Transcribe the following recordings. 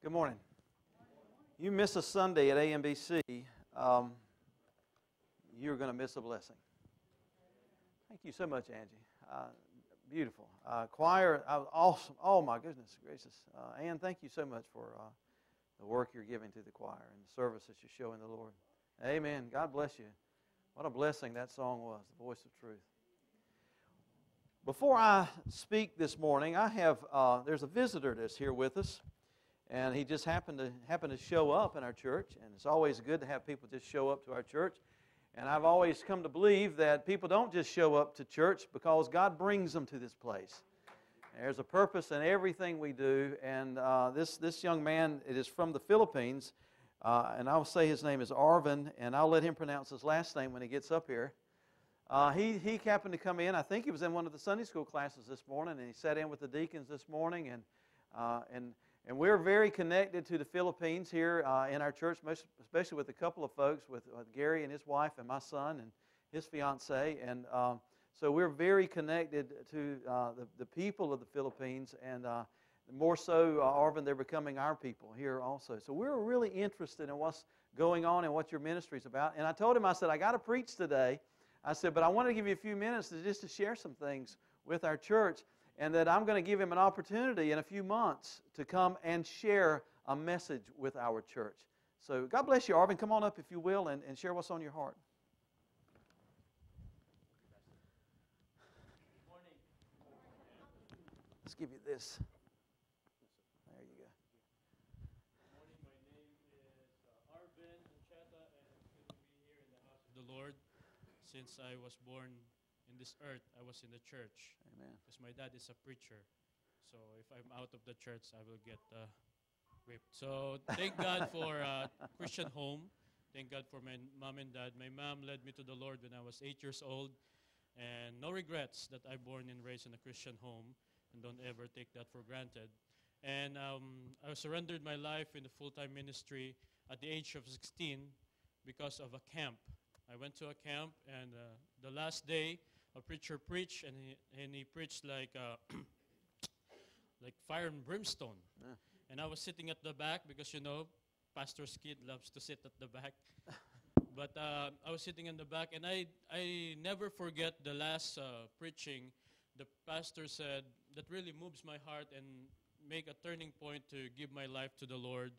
Good morning. You miss a Sunday at AMBC, you're going to miss a blessing. Thank you so much, Angie. Beautiful. Choir, awesome. Oh, my goodness gracious. Ann, thank you so much for the work you're giving to the choir and the service that you're showing the Lord. Amen. God bless you. What a blessing that song was, the voice of truth. Before I speak this morning, I have there's a visitor that's here with us. And he just happened to show up in our church, and it's always good to have people just show up to our church. And I've always come to believe that people don't just show up to church because God brings them to this place. There's a purpose in everything we do, and this young man, it is from the Philippines, and I'll say his name is Arvin, and I'll let him pronounce his last name when he gets up here. He happened to come in. I think he was in one of the Sunday school classes this morning, and he sat in with the deacons this morning, and we're very connected to the Philippines here in our church, especially with a couple of folks, with Gary and his wife and my son and his fiancée. And so we're very connected to the people of the Philippines, and more so, Arvin, they're becoming our people here also. So we're really interested in what's going on and what your ministry is about. And I told him, I said, I got to preach today. I said, but I want to give you a few minutes just to share some things with our church. And that I'm going to give him an opportunity in a few months to come and share a message with our church. So God bless you, Arvin. Come on up, if you will, and share what's on your heart. Good morning. Let's give you this. There you go. Good morning. My name is Arvin Ancheta, and it's good to be here in the house of the Lord. Since I was born in this earth, I was in the church. Amen. Because my dad is a preacher. So if I'm out of the church, I will get whipped. So thank God for Christian home. Thank God for my mom and dad. My mom led me to the Lord when I was 8 years old. And no regrets that I born and raised in a Christian home. And don't ever take that for granted. And I surrendered my life in the full-time ministry at the age of 16 because of a camp. I went to a camp, and the last day, a preacher preached, and he preached like like fire and brimstone. Yeah. And I was sitting at the back because, you know, pastor's kid loves to sit at the back. But I was sitting in the back, and I never forget the last preaching. The pastor said, that really moves my heart and make a turning point to give my life to the Lord,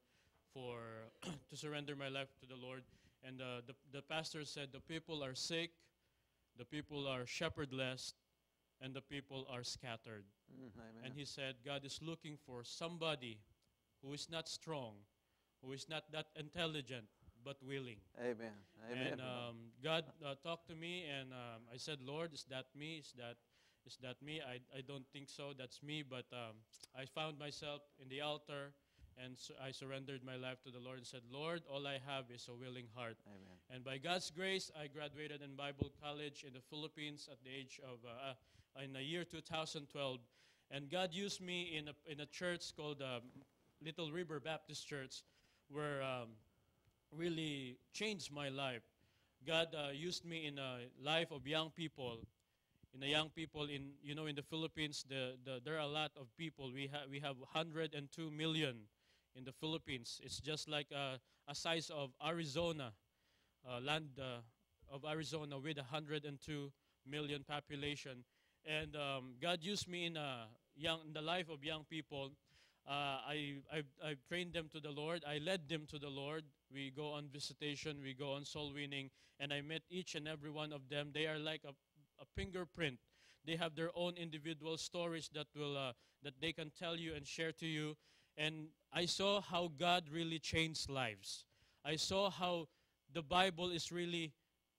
to surrender my life to the Lord. And the pastor said, the people are sick, the people are shepherdless, and the people are scattered. Amen. And he said, God is looking for somebody who is not strong, who is not that intelligent, but willing. Amen. Amen. And God talked to me, and I said, Lord, is that me? Is that me? I don't think so. That's me. But I found myself in the altar, and so I surrendered my life to the Lord and said, Lord, all I have is a willing heart. Amen. And by God's grace, I graduated in Bible college in the Philippines at the age of, in the year 2012. And God used me in a church called Little River Baptist Church, where really changed my life. God used me in a life of young people. In the Philippines, there are a lot of people. We have 102 million in the Philippines. It's just like a size of Arizona, land of Arizona with 102 million population. And God used me in the life of young people. I trained them to the Lord. I led them to the Lord. We go on visitation. We go on soul winning. And I met each and every one of them. They are like a fingerprint. They have their own individual stories that they can tell you and share to you. And I saw how God really changed lives. I saw how the Bible is really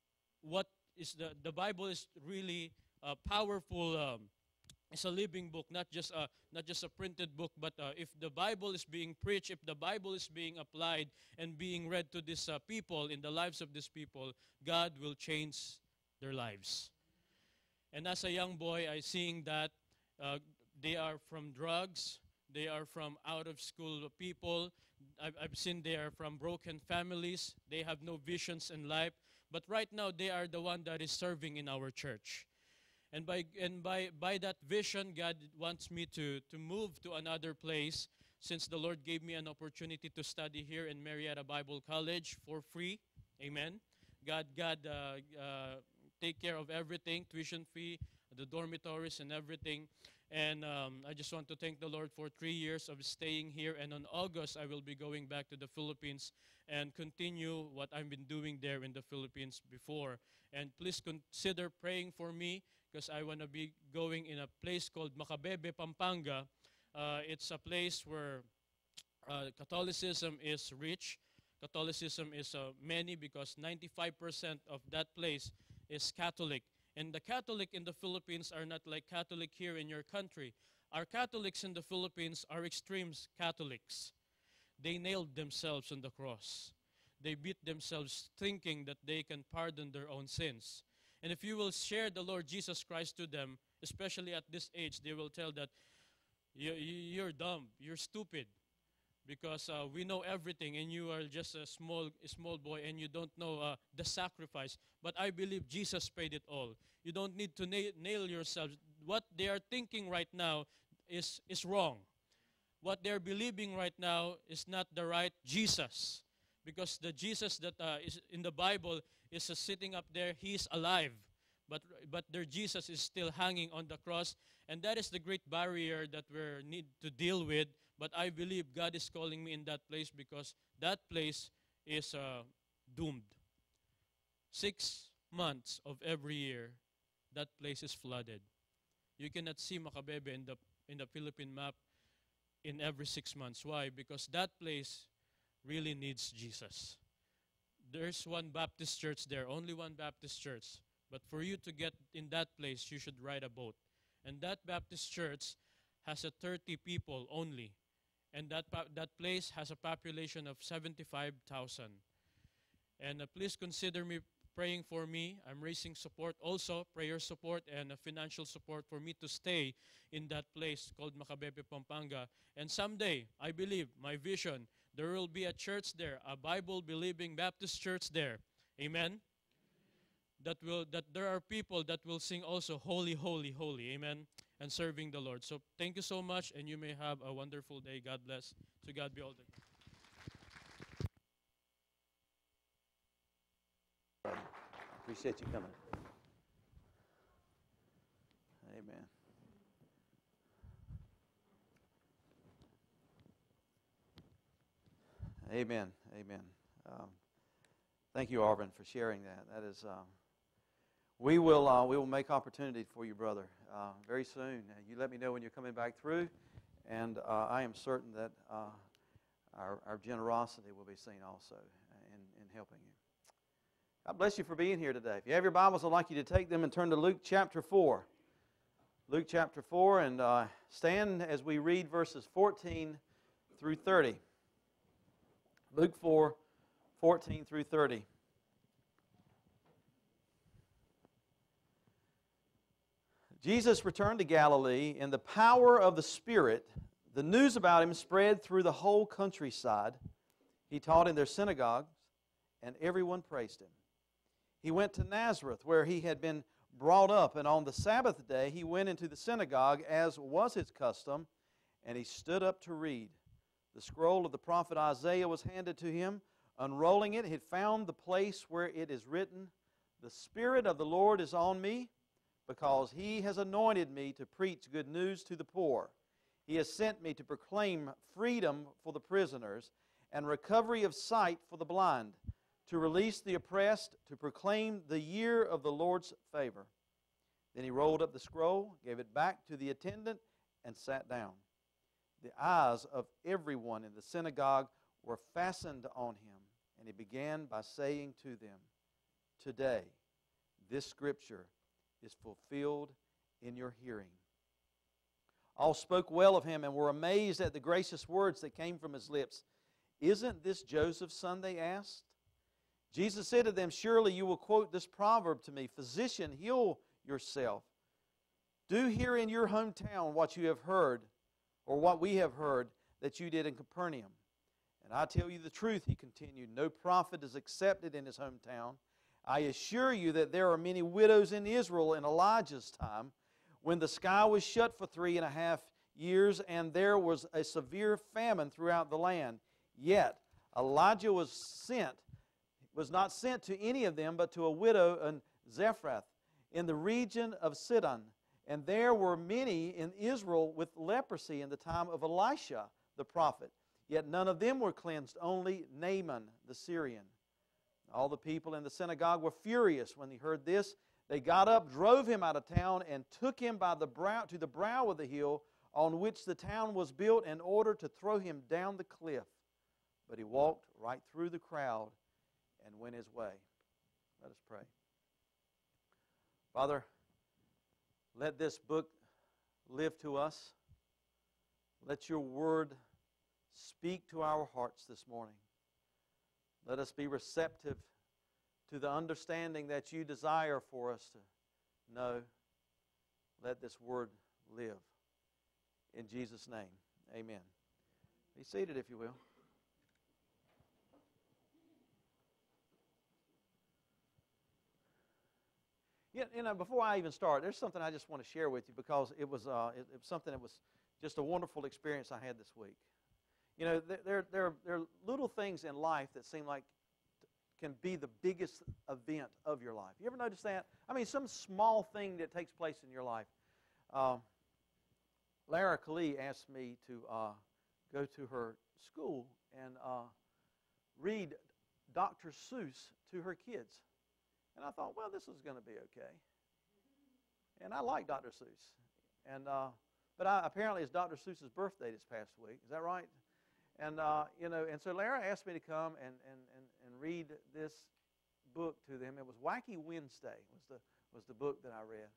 the Bible is really powerful. It's a living book, not just a printed book. But if the Bible is being preached, if the Bible is being applied and being read to these people in the lives of these people, God will change their lives. And as a young boy, I seeing that they are from drugs, they are from out-of-school people. I've seen they are from broken families. They have no visions in life. But right now, they are the one that is serving in our church. And by that vision, God wants me to move to another place since the Lord gave me an opportunity to study here in Marietta Bible College for free. Amen. God take care of everything, tuition fee, the dormitories and everything. And I just want to thank the Lord for 3 years of staying here. And on August, I will be going back to the Philippines and continue what I've been doing there in the Philippines before. And please consider praying for me, because I want to be going in a place called Macabebe, Pampanga. It's a place where Catholicism is rich. Catholicism is many, because 95% of that place is Catholic. And the Catholic in the Philippines are not like Catholic here in your country. Our Catholics in the Philippines are extreme Catholics. They nailed themselves on the cross. They beat themselves thinking that they can pardon their own sins. And if you will share the Lord Jesus Christ to them, especially at this age, they will tell that you're dumb, you're stupid, because we know everything and you are just a small boy and you don't know the sacrifice. But I believe Jesus paid it all. You don't need to nail yourselves. What they are thinking right now is wrong. What they're believing right now is not the right Jesus, because the Jesus that is in the Bible is sitting up there. He is alive, but their Jesus is still hanging on the cross, and that is the great barrier that we need to deal with. But I believe God is calling me in that place, because that place is doomed. 6 months of every year, that place is flooded. You cannot see Macabebe in the Philippine map in every 6 months. Why? Because that place really needs Jesus. There's one Baptist church there, only one Baptist church. But for you to get in that place, you should ride a boat. And that Baptist church has 30 people only. And that place has a population of 75,000. And please consider me praying for me. I'm raising support also, prayer support and financial support for me to stay in that place called Macabebe, Pampanga. And someday, I believe, my vision, there will be a church there, a Bible-believing Baptist church there. Amen? That there are people that will sing also, holy, holy, holy. Amen? And serving the Lord. So thank you so much, and you may have a wonderful day. God bless. To God be all the glory. Appreciate you coming. Amen. Amen. Amen. Thank you, Arvin, for sharing that. That is, we will make opportunity for you, brother, very soon. You let me know when you're coming back through, and I am certain that our generosity will be seen also in helping you. God bless you for being here today. If you have your Bibles, I'd like you to take them and turn to Luke chapter 4. Luke chapter 4, and stand as we read verses 14 through 30. Luke 4, 14 through 30. Jesus returned to Galilee in the power of the Spirit. The news about him spread through the whole countryside. He taught in their synagogues, and everyone praised him. He went to Nazareth, where he had been brought up, and on the Sabbath day he went into the synagogue, as was his custom, and he stood up to read. The scroll of the prophet Isaiah was handed to him. Unrolling it, he found the place where it is written, "The Spirit of the Lord is on me, because he has anointed me to preach good news to the poor. He has sent me to proclaim freedom for the prisoners and recovery of sight for the blind, to release the oppressed, to proclaim the year of the Lord's favor." Then he rolled up the scroll, gave it back to the attendant, and sat down. The eyes of everyone in the synagogue were fastened on him, and he began by saying to them, "Today, this scripture is fulfilled in your hearing." All spoke well of him and were amazed at the gracious words that came from his lips. "Isn't this Joseph's son?" they asked. Jesus said to them, "Surely you will quote this proverb to me, 'Physician, heal yourself. Do here in your hometown what you have heard, or what we have heard that you did in Capernaum.' And I tell you the truth," he continued, "no prophet is accepted in his hometown. I assure you that there are many widows in Israel in Elijah's time, when the sky was shut for 3.5 years, and there was a severe famine throughout the land. Yet Elijah was not sent to any of them, but to a widow in Zarephath, in the region of Sidon. And there were many in Israel with leprosy in the time of Elisha the prophet. Yet none of them were cleansed, only Naaman the Syrian. All the people in the synagogue were furious when they heard this. They got up, drove him out of town, and took him by the brow to the brow of the hill on which the town was built, in order to throw him down the cliff. But he walked right through the crowd and went his way. Let us pray. Father, let this book live to us. Let your word speak to our hearts this morning. Let us be receptive to the understanding that you desire for us to know. Let this word live. In Jesus' name, amen. Be seated if you will. Before I even start, there's something I just want to share with you, because it was something that was just a wonderful experience I had this week. There are little things in life that seem like can be the biggest event of your life. You ever notice that? I mean, some small thing that takes place in your life. Lara Kali asked me to go to her school and read Dr. Seuss to her kids. And I thought, well, this is going to be okay. And I like Dr. Seuss. But apparently it's Dr. Seuss's birthday this past week. Is that right? And so Lara asked me to come and read this book to them. It was Wacky Wednesday was the book that I read.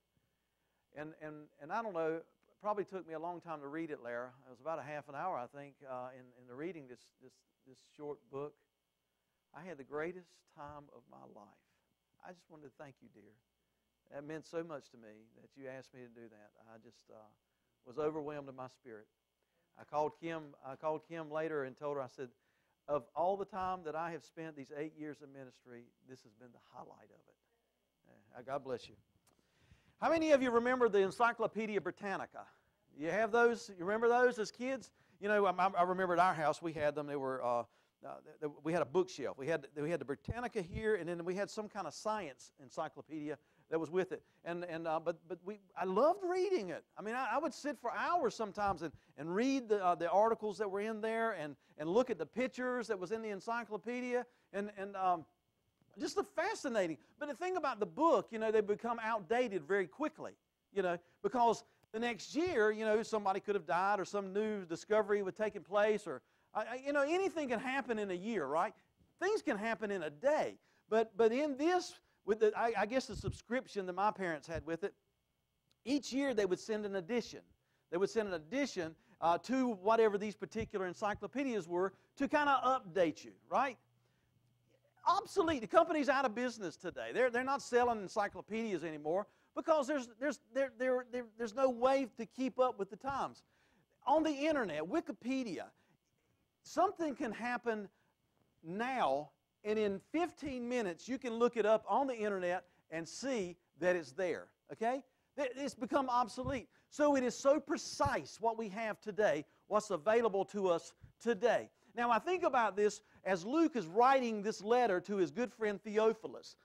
And I don't know, probably took me a long time to read it, Lara. It was about a half an hour, I think, in the reading this short book. I had the greatest time of my life. I just wanted to thank you, dear. That meant so much to me that you asked me to do that. I just was overwhelmed in my spirit. I called Kim later and told her, I said, of all the time that I have spent these 8 years of ministry, this has been the highlight of it. God bless you. How many of you remember the Encyclopedia Britannica? You have those? You remember those as kids? I remember at our house we had them. They were we had a bookshelf. We had the Britannica here, and then we had some kind of science encyclopedia that was with it. But I loved reading it. I mean, I would sit for hours sometimes and read the articles that were in there and look at the pictures that was in the encyclopedia and just fascinating. But the thing about the book, they become outdated very quickly, because the next year, somebody could have died or some new discovery was taking place, or anything can happen in a year, right? Things can happen in a day. But in this, with I guess the subscription that my parents had with it, each year they would send an edition. They would send an edition to whatever these particular encyclopedias were to kind of update you, right? Obsolete. The company's out of business today. They're not selling encyclopedias anymore because there's no way to keep up with the times. On the internet, Wikipedia, something can happen now, and in 15 minutes you can look it up on the internet and see that it's there, okay? It's become obsolete. So it is so precise what we have today, what's available to us today. Now I think about this as Luke is writing this letter to his good friend Theophilus.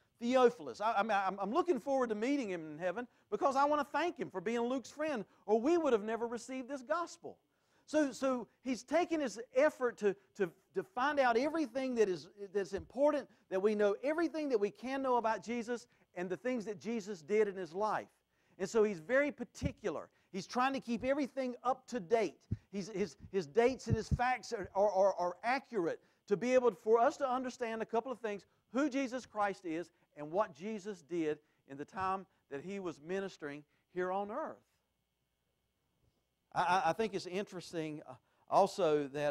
I'm looking forward to meeting him in heaven because I want to thank him for being Luke's friend, or we would have never received this gospel. So he's taken his effort to find out everything that's important, that we know everything that we can know about Jesus and the things that Jesus did in his life. And so he's very particular. He's trying to keep everything up to date. His dates and his facts are accurate to be able for us to understand a couple of things, who Jesus Christ is and what Jesus did in the time that he was ministering here on earth. I think it's interesting also that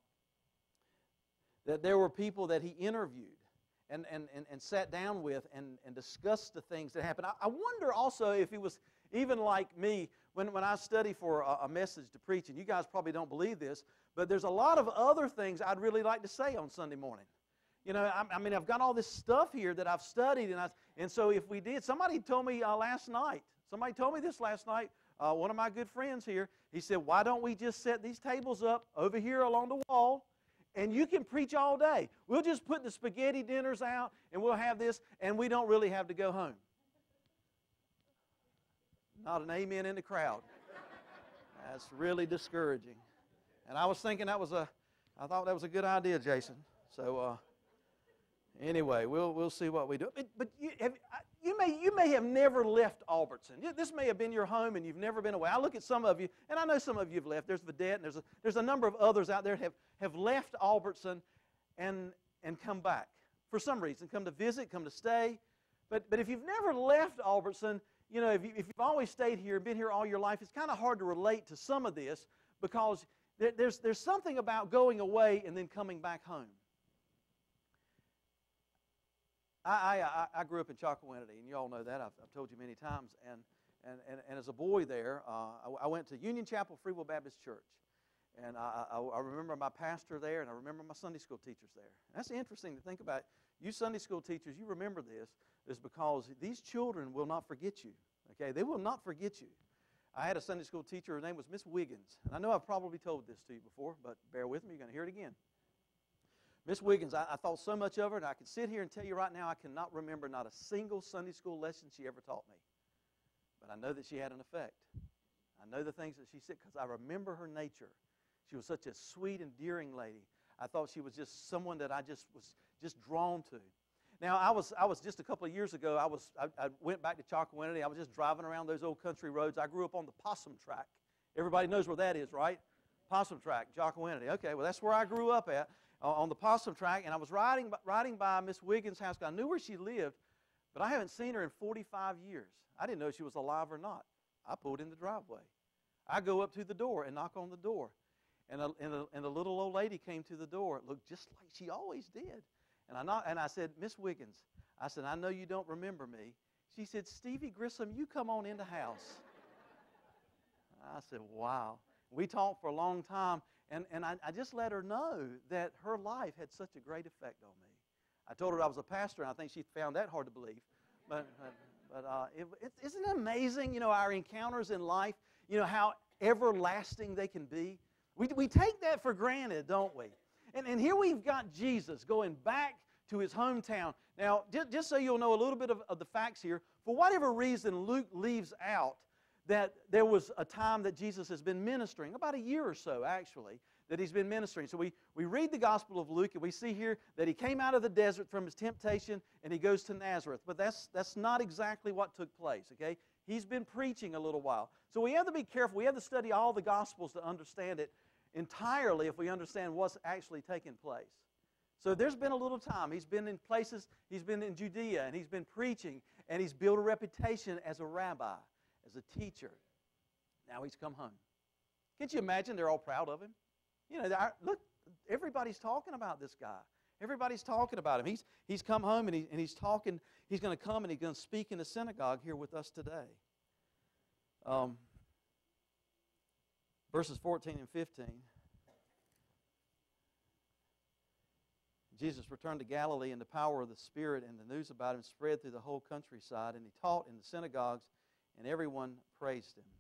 there were people that he interviewed and sat down with and discussed the things that happened. I wonder also if he was even like me when I study for a message to preach, and you guys probably don't believe this, but there's a lot of other things I'd really like to say on Sunday morning. I mean, I've got all this stuff here that I've studied, and so if we did, somebody told me last night, somebody told me this last night one of my good friends here, he said, why don't we just set these tables up over here along the wall, and you can preach all day. We'll just put the spaghetti dinners out, and we'll have this, and we don't really have to go home. Not an amen in the crowd. That's really discouraging. And I was thinking I thought that was a good idea, Jason. So anyway, we'll see what we do. But you may have never left Albertson. This may have been your home, and you've never been away. I look at some of you, and I know some of you have left. There's Vedette, and there's a number of others out there that have left Albertson and come back for some reason, come to visit, come to stay. But if you've never left Albertson, you know, if you've always stayed here, been here all your life, it's kind of hard to relate to some of this because there's something about going away and then coming back home. I grew up in Chalkawinity, and you all know that. I've told you many times. And as a boy there, I went to Union Chapel Free Will Baptist Church. And I remember my pastor there, and I remember my Sunday school teachers there. That's interesting to think about. You Sunday school teachers, you remember this, is because these children will not forget you. Okay, they will not forget you. I had a Sunday school teacher, her name was Miss Wiggins. And I know I've probably told this to you before, but bear with me, you're going to hear it again. Miss Wiggins, I thought so much of her, and I can sit here and tell you right now I cannot remember not a single Sunday school lesson she ever taught me. But I know that she had an effect. I know the things that she said because I remember her nature. She was such a sweet, endearing lady. I thought she was just someone that I was just drawn to. Now, I was just a couple of years ago, I went back to Chalkawinity. I was just driving around those old country roads. I grew up on the Possum Track. Everybody knows where that is, right? Possum Track, Chalkawinity. Okay, well, that's where I grew up at, on the Possum Track. And I was riding by Miss Wiggins' house. I knew where she lived, but I haven't seen her in 45 years. I didn't know if she was alive or not. I pulled in the driveway. I go up to the door and knock on the door. And the little old lady came to the door. It looked just like she always did. And I said, Miss Wiggins, I said, I know you don't remember me. She said, Stevie Grissom, you come on in the house. I said, wow. We talked for a long time, and I just let her know that her life had such a great effect on me. I told her I was a pastor, and I think she found that hard to believe. But isn't it amazing, you know, our encounters in life, you know, how everlasting they can be? We take that for granted, don't we? And here we've got Jesus going back to his hometown. Now, just so you'll know a little bit of the facts here, for whatever reason, Luke leaves out that there was a time that Jesus has been ministering, about a year or so, actually, that he's been ministering. So we read the Gospel of Luke, and we see here that he came out of the desert from his temptation, and he goes to Nazareth. But that's not exactly what took place, okay? He's been preaching a little while. So we have to be careful. We have to study all the Gospels to understand it entirely if we understand what's actually taking place. So there's been a little time. He's been in places, he's been in Judea, and he's been preaching, and he's built a reputation as a rabbi, as a teacher. Now he's come home. Can't you imagine they're all proud of him? You know, look, everybody's talking about this guy. Everybody's talking about him. He's come home, and he's talking. He's going to come, and he's going to speak in the synagogue here with us today. Verses 14 and 15. Jesus returned to Galilee in the power of the Spirit, and the news about him spread through the whole countryside, and he taught in the synagogues, and everyone praised him.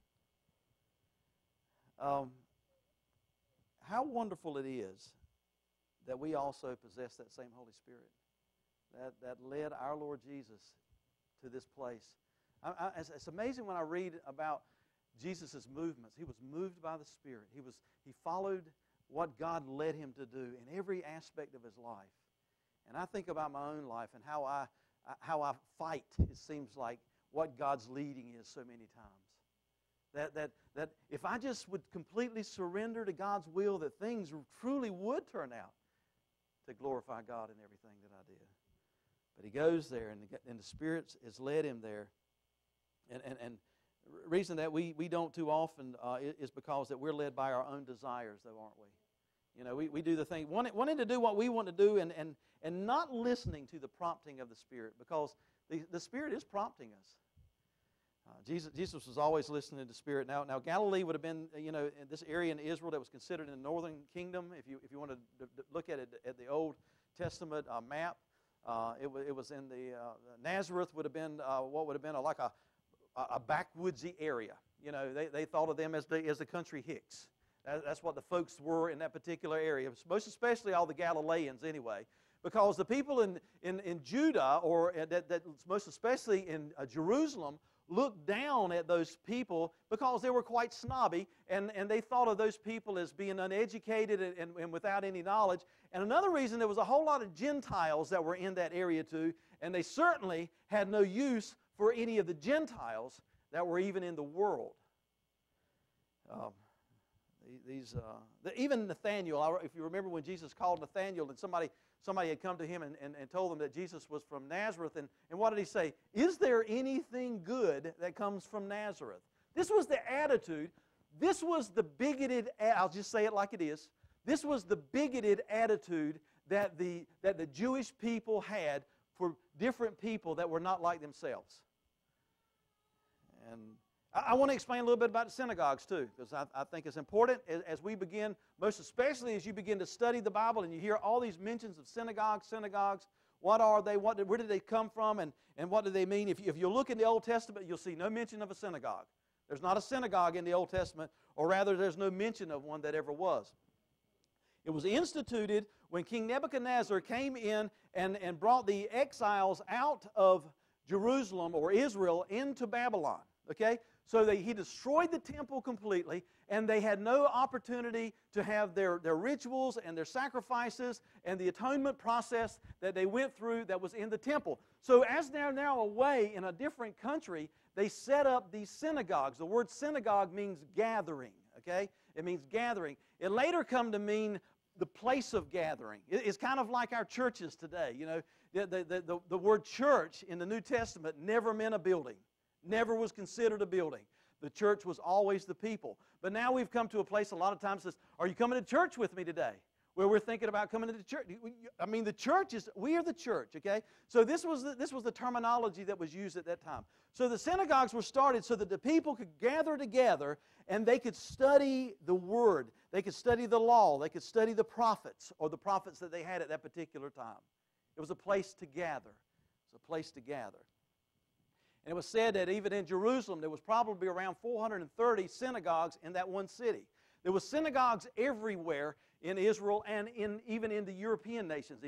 How wonderful it is that we also possess that same Holy Spirit that led our Lord Jesus to this place. It's amazing when I read about Jesus' movements. He was moved by the Spirit. He followed what God led him to do in every aspect of his life. And I think about my own life and how I fight, it seems like, what God's leading is so many times. That if I just would completely surrender to God's will, that things truly would turn out to glorify God in everything that I did. But he goes there, and the Spirit has led him there. And the reason that we don't too often is because that we're led by our own desires, though, aren't we? You know, we do the thing, wanting to do what we want to do and not listening to the prompting of the Spirit, because the Spirit is prompting us. Jesus was always listening to the Spirit. Now Galilee would have been, you know, in this area in Israel that was considered in the northern kingdom. If you want to look at it at the Old Testament map, it was in the Nazareth would have been what would have been like a backwoodsy area. You know, they thought of them as the country hicks. That's what the folks were in that particular area, most especially all the Galileans anyway. Because the people in Judah, or that most especially in Jerusalem, looked down at those people because they were quite snobby, and they thought of those people as being uneducated and without any knowledge. And another reason, there was a whole lot of Gentiles that were in that area too, and they certainly had no use for any of the Gentiles that were even in the world. Even Nathaniel, if you remember when Jesus called Nathaniel, and somebody had come to him and told him that Jesus was from Nazareth, and what did he say? Is there anything good that comes from Nazareth? This was the attitude. This was the bigoted, I'll just say it like it is, this was the bigoted attitude that the Jewish people had for different people that were not like themselves. And I want to explain a little bit about the synagogues too, because I think it's important as we begin, most especially as you begin to study the Bible and you hear all these mentions of synagogues. What are they? Where did they come from? And what do they mean? If you look in the Old Testament, you'll see no mention of a synagogue. There's not a synagogue in the Old Testament, or rather there's no mention of one that ever was. It was instituted when King Nebuchadnezzar came in and brought the exiles out of Jerusalem or Israel into Babylon. Okay? So he destroyed the temple completely, and they had no opportunity to have their rituals and their sacrifices and the atonement process that they went through that was in the temple. So as they're now away in a different country, they set up these synagogues. The word synagogue means gathering, okay? It means gathering. It later come to mean the place of gathering. It's kind of like our churches today. You know, the word church in the New Testament never meant a building. Never was considered a building. The church was always the people. But now we've come to a place a lot of times that says, are you coming to church with me today? Where we're thinking about coming to church. I mean, the church is, we are the church, okay? So this was the terminology that was used at that time. So the synagogues were started so that the people could gather together and they could study the Word. They could study the law. They could study the prophets, or the prophets that they had at that particular time. It was a place to gather. It was a place to gather. And it was said that even in Jerusalem, there was probably around 430 synagogues in that one city. There were synagogues everywhere in Israel and even in the European nations,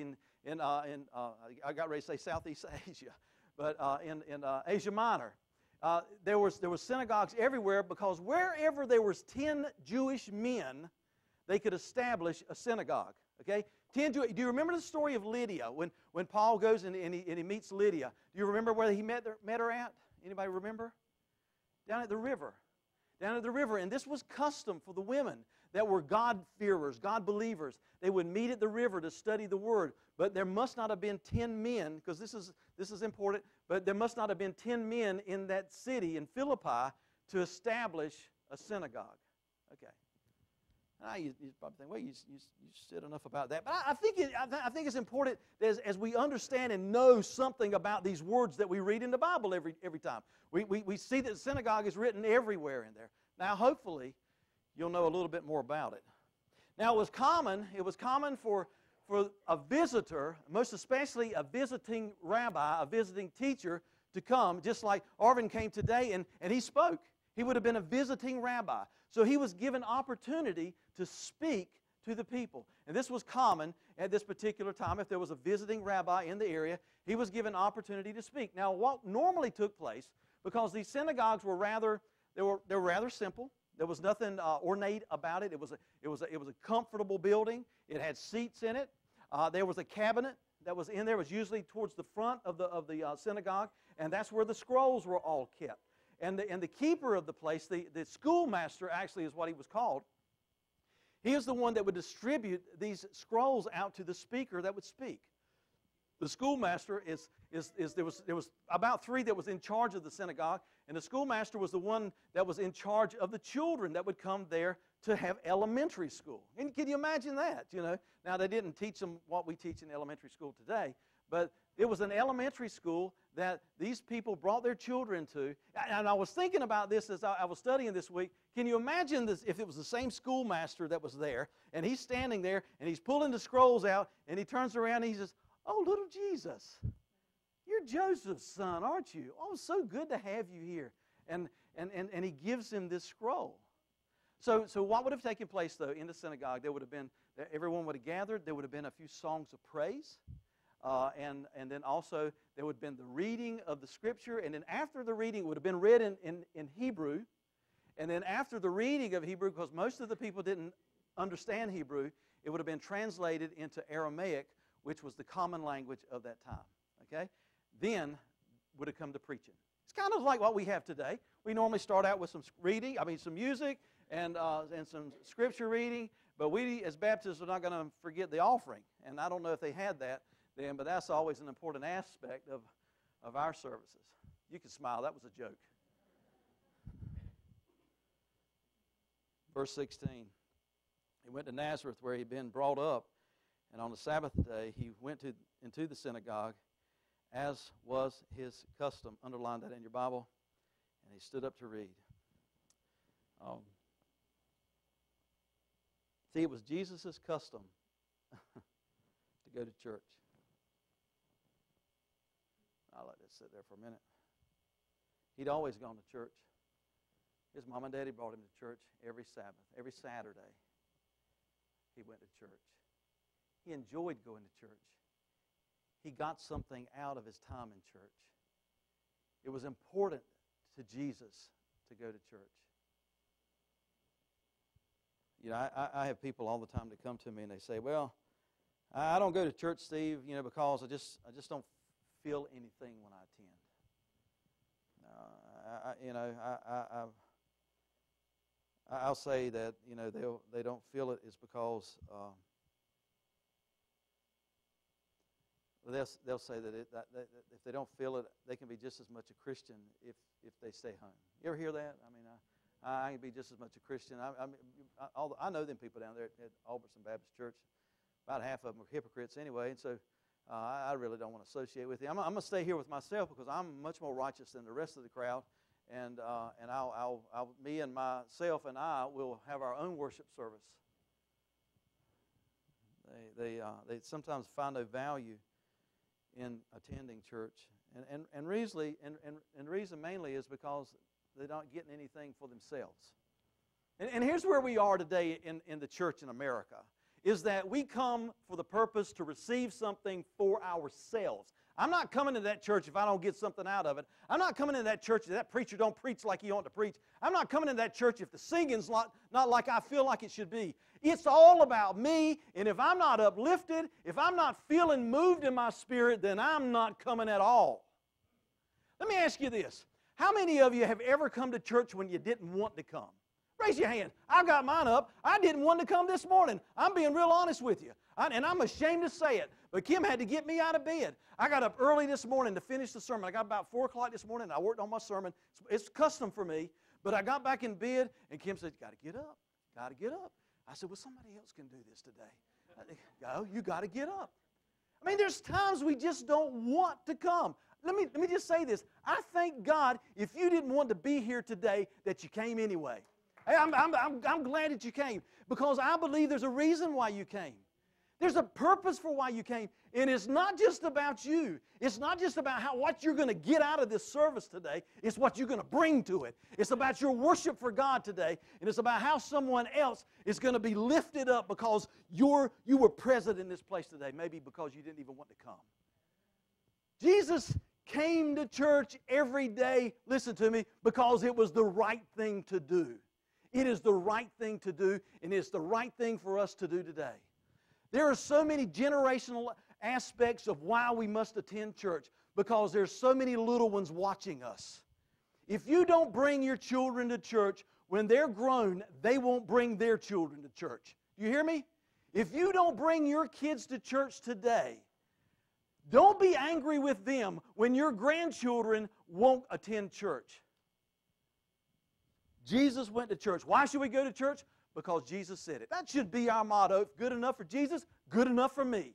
I got ready to say Southeast Asia, but in Asia Minor. There was synagogues everywhere, because wherever there was 10 Jewish men, they could establish a synagogue. Okay? Do you remember the story of Lydia when Paul goes and he meets Lydia? Do you remember where he met her at? Anybody remember? Down at the river. Down at the river. And this was custom for the women that were God-fearers, God-believers. They would meet at the river to study the Word. But there must not have been 10 men, because this is important, but there must not have been 10 men in that city, in Philippi, to establish a synagogue. Okay. Now you probably think, well, you said enough about that. But I think it's important as we understand and know something about these words that we read in the Bible every time. We see that synagogue is written everywhere in there. Now, hopefully, you'll know a little bit more about it. Now, it was common for a visitor, most especially a visiting rabbi, a visiting teacher, to come, just like Arvin came today and he spoke. He would have been a visiting rabbi. So he was given opportunity to speak to the people. And this was common at this particular time. If there was a visiting rabbi in the area, he was given opportunity to speak. Now, what normally took place, because these synagogues were rather simple. There was nothing ornate about it. It was a comfortable building. It had seats in it. There was a cabinet that was in there. It was usually towards the front of the synagogue, and that's where the scrolls were all kept. And the keeper of the place, the schoolmaster actually is what he was called, he is the one that would distribute these scrolls out to the speaker that would speak. The schoolmaster there was about 3 that was in charge of the synagogue, and the schoolmaster was the one that was in charge of the children that would come there to have elementary school. And can you imagine that? You know, now they didn't teach them what we teach in elementary school today, but it was an elementary school that these people brought their children to. And I was thinking about this as I was studying this week. Can you imagine this if it was the same schoolmaster that was there, and he's standing there, and he's pulling the scrolls out, and he turns around and he says, "Oh, little Jesus, you're Joseph's son, aren't you? Oh, it's so good to have you here." And and he gives him this scroll. So what would have taken place, though, in the synagogue? There would have been, everyone would have gathered. There would have been a few songs of praise. And then also there would have been the reading of the Scripture. And then after the reading, it would have been read in Hebrew. And then after the reading of Hebrew, because most of the people didn't understand Hebrew, it would have been translated into Aramaic, which was the common language of that time. Okay? Then would have come to preaching. It's kind of like what we have today. We normally start out with some music and some Scripture reading. But we, as Baptists, are not going to forget the offering. And I don't know if they had that then, but that's always an important aspect of our services. You can smile. That was a joke. Verse 16. He went to Nazareth where he'd been brought up, and on the Sabbath day he went into the synagogue, as was his custom. Underline that in your Bible. And he stood up to read. See, it was Jesus' custom to go to church. I'll let this sit there for a minute. He'd always gone to church. His mom and daddy brought him to church every Sabbath, every Saturday. He went to church. He enjoyed going to church. He got something out of his time in church. It was important to Jesus to go to church. You know, I have people all the time that come to me and they say, "Well, I don't go to church, Steve, because I just don't feel anything when I attend." I'll say that they don't feel it is because they'll say that if they don't feel it, they can be just as much a Christian if they stay home. You ever hear that? I mean, I can be just as much a Christian. I know them people down there at Albertson Baptist Church. About half of them are hypocrites anyway, and so I really don't want to associate with them. I'm going to stay here with myself because I'm much more righteous than the rest of the crowd, and me and myself and I will have our own worship service. They sometimes find no value in attending church, and the reason mainly is because they're not getting anything for themselves. And here's where we are today in the church in America, is that we come for the purpose to receive something for ourselves. I'm not coming to that church if I don't get something out of it. I'm not coming to that church if that preacher don't preach like he ought to preach. I'm not coming to that church if the singing's not like I feel like it should be. It's all about me, and if I'm not uplifted, if I'm not feeling moved in my spirit, then I'm not coming at all. Let me ask you this. How many of you have ever come to church when you didn't want to come? Raise your hand. I've got mine up. I didn't want to come this morning. I'm being real honest with you. And I'm ashamed to say it, but Kim had to get me out of bed. I got up early this morning to finish the sermon. I got about 4 o'clock this morning, and I worked on my sermon. It's custom for me, but I got back in bed, and Kim said, "You got to get up. Got to get up." I said, "Well, somebody else can do this today." "No, you got to get up." I mean, there's times we just don't want to come. Let me just say this. I thank God if you didn't want to be here today that you came anyway. Hey, I'm glad that you came because I believe there's a reason why you came. There's a purpose for why you came, and it's not just about you. It's not just about what you're going to get out of this service today. It's what you're going to bring to it. It's about your worship for God today, and it's about how someone else is going to be lifted up because you were present in this place today, maybe because you didn't even want to come. Jesus came to church every day, listen to me, because it was the right thing to do. It is the right thing to do, and it's the right thing for us to do today. There are so many generational aspects of why we must attend church because there's so many little ones watching us. If you don't bring your children to church, when they're grown, they won't bring their children to church. Do you hear me? If you don't bring your kids to church today, don't be angry with them when your grandchildren won't attend church. Jesus went to church. Why should we go to church? Because Jesus said it. That should be our motto. If good enough for Jesus, good enough for me.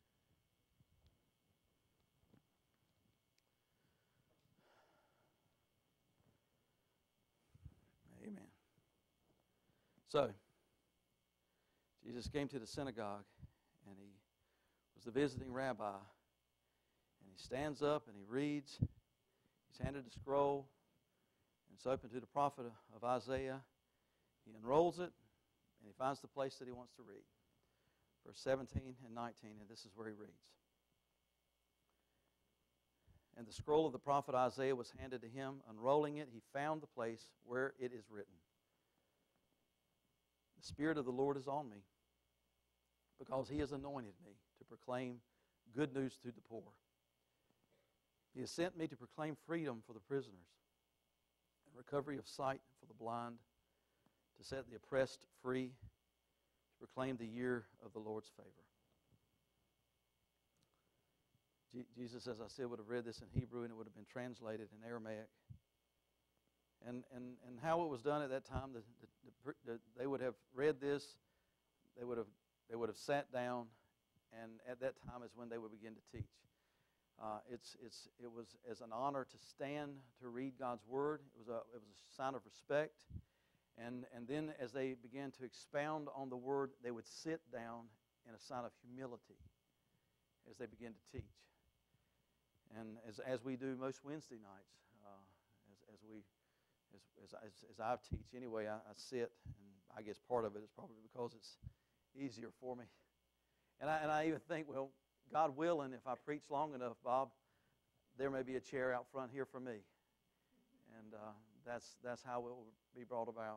Amen. So, Jesus came to the synagogue, and he was the visiting rabbi. And he stands up and he reads. He's handed a scroll. It's open to the prophet of Isaiah. He unrolls it, and he finds the place that he wants to read. Verse 17 and 19, and this is where he reads. And the scroll of the prophet Isaiah was handed to him. Unrolling it, he found the place where it is written, "The Spirit of the Lord is on me, because He has anointed me to proclaim good news to the poor. He has sent me to proclaim freedom for the prisoners, and recovery of sight for the blind, to set the oppressed free, to proclaim the year of the Lord's favor." Jesus, as I said, would have read this in Hebrew, and it would have been translated in Aramaic. And how it was done at that time, they would have read this, they would have sat down, and at that time is when they would begin to teach. It was as an honor to stand to read God's Word. It was a sign of respect. And then as they began to expound on the Word, they would sit down in a sign of humility as they began to teach. And as we do most Wednesday nights, as I teach anyway, I sit, and I guess part of it is probably because it's easier for me. And I even think, well, God willing, if I preach long enough, Bob, there may be a chair out front here for me. And that's how it will be brought about.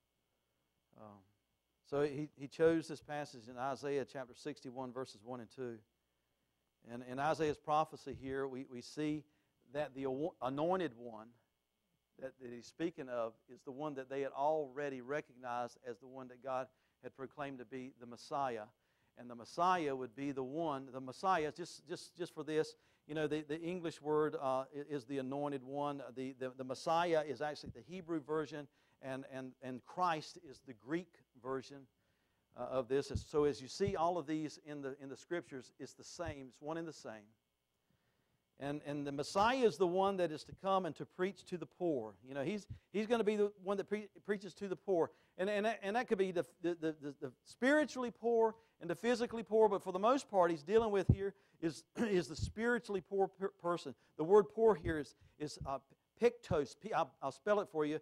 So he chose this passage in Isaiah chapter 61, verses 1 and 2. And in Isaiah's prophecy here, we see that the anointed one that he's speaking of is the one that they had already recognized as the one that God had proclaimed to be the Messiah. And the Messiah would be the one, the Messiah, just for this, you know, the English word is the anointed one. The Messiah is actually the Hebrew version, and Christ is the Greek version of this. So as you see all of these in the Scriptures, it's the same. It's one and the same. And the Messiah is the one that is to come and to preach to the poor. You know, he's going to be the one that preaches to the poor. And that could be the spiritually poor and the physically poor, but for the most part, he's dealing with here is the spiritually poor person. The word poor here is pictos. I'll spell it for you.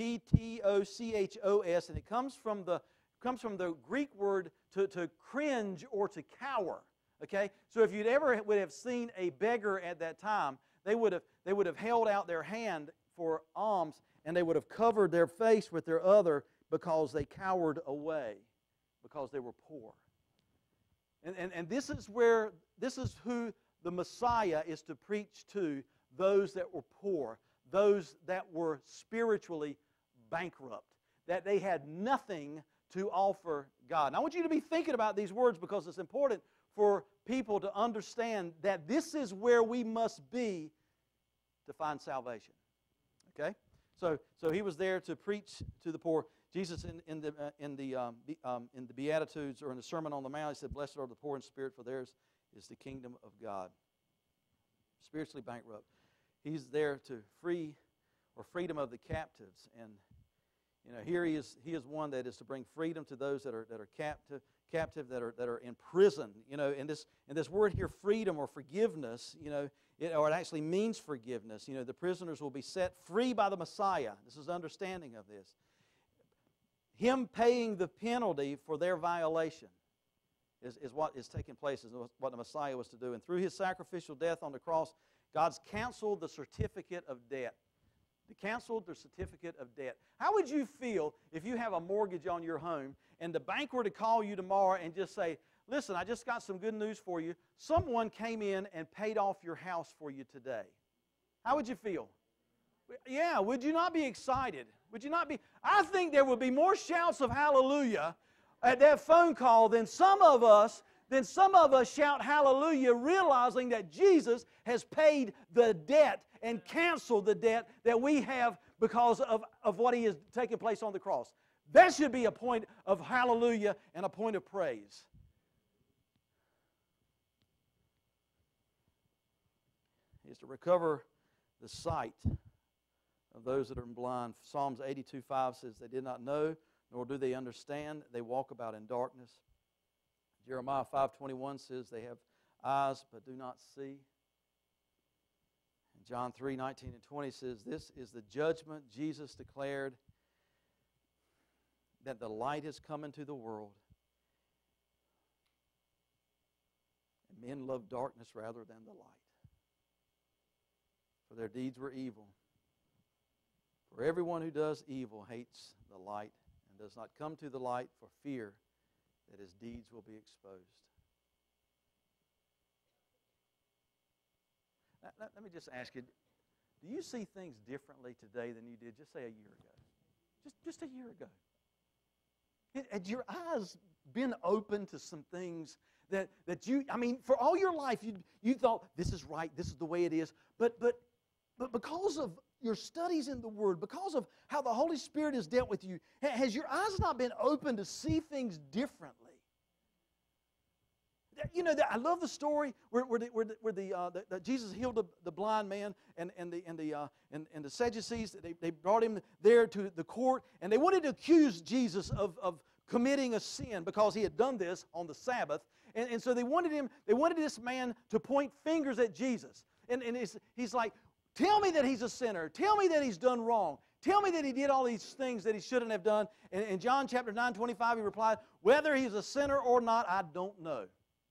Ptochos, and it comes from the Greek word to cringe or to cower. Okay, so if you'd ever would have seen a beggar at that time, they would have held out their hand for alms, and they would have covered their face with their other because they cowered away, because they were poor. And this is who the Messiah is to preach to: those that were poor, those that were spiritually bankrupt, that they had nothing to offer God. And I want you to be thinking about these words, because it's important for people to understand that this is where we must be to find salvation. Okay, so he was there to preach to the poor. Jesus in the Beatitudes, or in the Sermon on the Mount, he said, "Blessed are the poor in spirit, for theirs is the kingdom of God." Spiritually bankrupt. He's there to freedom of the captives, and you know, here he is one that is to bring freedom to those that are captive, that are in prison. You know, and this word here, freedom or forgiveness, you know, it actually means forgiveness. You know, the prisoners will be set free by the Messiah. This is understanding of this. Him paying the penalty for their violation is what is taking place, is what the Messiah was to do. And through His sacrificial death on the cross, God's canceled the certificate of debt. He canceled the certificate of debt. How would you feel if you have a mortgage on your home and the bank were to call you tomorrow and just say, "Listen, I just got some good news for you. Someone came in and paid off your house for you today"? How would you feel? Yeah, would you not be excited? Would you not be? I think there would be more shouts of hallelujah at that phone call than some of us shout hallelujah, realizing that Jesus has paid the debt and canceled the debt that we have because of what He has taken place on the cross. That should be a point of hallelujah and a point of praise. He is to recover the sight of those that are blind. Psalms 82:5 says, "They did not know, nor do they understand. They walk about in darkness." Jeremiah 5:21 says, "They have eyes but do not see." John 3:19 and 20 says, "This is the judgment." Jesus declared that the light has come into the world, and men love darkness rather than the light, for their deeds were evil. For everyone who does evil hates the light and does not come to the light for fear that his deeds will be exposed. Now, let me just ask you, do you see things differently today than you did, just say, a year ago? Just a year ago. Had your eyes been open to some things that you, I mean, for all your life, you thought, this is right, this is the way it is, but because of your studies in the Word, because of how the Holy Spirit has dealt with you, has your eyes not been open to see things differently? You know, I love the story where Jesus healed the blind man, and the Sadducees, they brought him there to the court, and they wanted to accuse Jesus of committing a sin because he had done this on the Sabbath, and so they wanted this man to point fingers at Jesus, and he's like, tell me that he's a sinner. Tell me that he's done wrong. Tell me that he did all these things that he shouldn't have done. And in John chapter 9:25, he replied, whether he's a sinner or not, I don't know.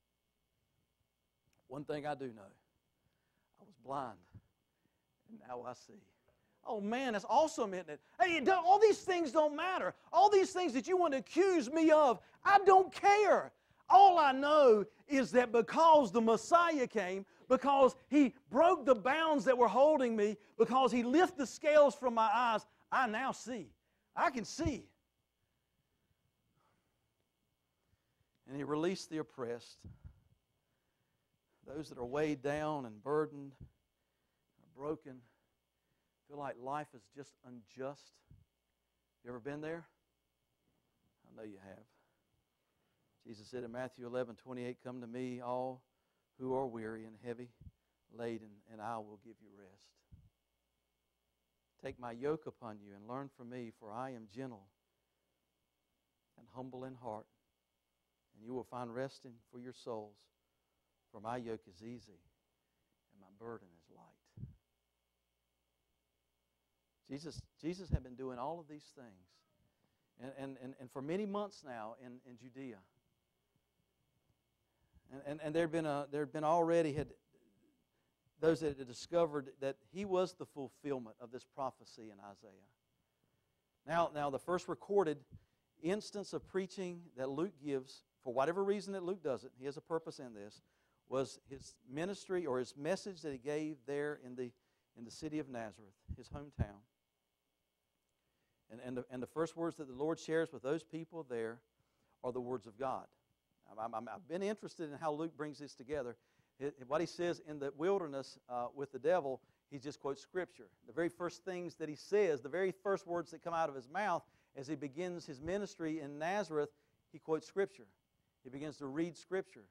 One thing I do know, I was blind, and now I see. Oh man, that's awesome, isn't it? Hey, all these things don't matter. All these things that you want to accuse me of, I don't care. All I know is that because the Messiah came, because He broke the bounds that were holding me, because He lifted the scales from my eyes, I now see. I can see. And He released the oppressed, those that are weighed down and burdened, are broken, feel like life is just unjust. You ever been there? I know you have. Jesus said in Matthew 11:28, come to me, all who are weary and heavy laden, and I will give you rest. Take my yoke upon you and learn from me, for I am gentle and humble in heart, and you will find rest for your souls. For my yoke is easy and my burden is light. Jesus had been doing all of these things, and for many months now in Judea. And there had been already those that had discovered that He was the fulfillment of this prophecy in Isaiah. Now the first recorded instance of preaching that Luke gives, for whatever reason that Luke does it, he has a purpose in this, was his ministry or his message that he gave there in the city of Nazareth, his hometown. And the first words that the Lord shares with those people there are the words of God. I've been interested in how Luke brings this together. What he says in the wilderness with the devil, he just quotes Scripture. The very first things that he says, the very first words that come out of his mouth as he begins his ministry in Nazareth, he quotes Scripture. He begins to read Scripture.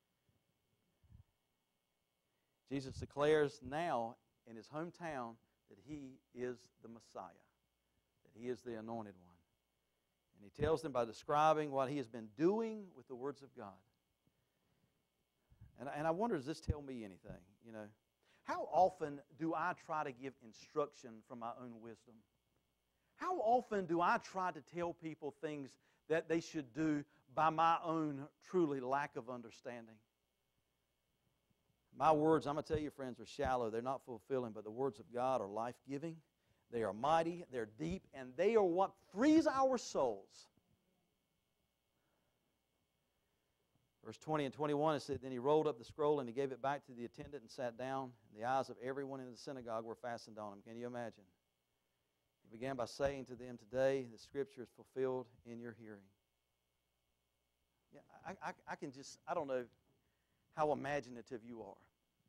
Jesus declares now in his hometown that he is the Messiah, that he is the anointed one. And he tells them by describing what he has been doing with the words of God. And I wonder, does this tell me anything? You know, how often do I try to give instruction from my own wisdom? How often do I try to tell people things that they should do by my own truly lack of understanding? My words, I'm going to tell you, friends, are shallow. They're not fulfilling, but the words of God are life-giving. They are mighty, they're deep, and they are what frees our souls. Verse 20 and 21, it said, then he rolled up the scroll and he gave it back to the attendant and sat down. And the eyes of everyone in the synagogue were fastened on him. Can you imagine? He began by saying to them, today the Scripture is fulfilled in your hearing. Yeah, I don't know how imaginative you are.